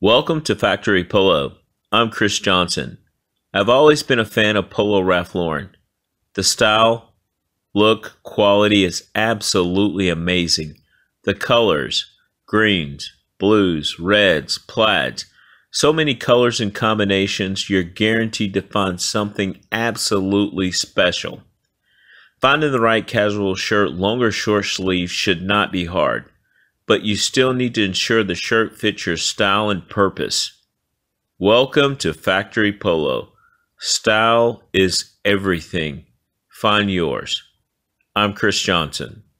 Welcome to Factory Polo. I'm Chris Johnson. I've always been a fan of Polo Ralph Lauren. The style, look, quality is absolutely amazing. The colors, greens, blues, reds, plaids, so many colors and combinations, you're guaranteed to find something absolutely special. Finding the right casual shirt, long or short sleeve, should not be hard, but you still need to ensure the shirt fits your style and purpose. Welcome to Factory Polo. Style is everything. Find yours. I'm Chris Johnson.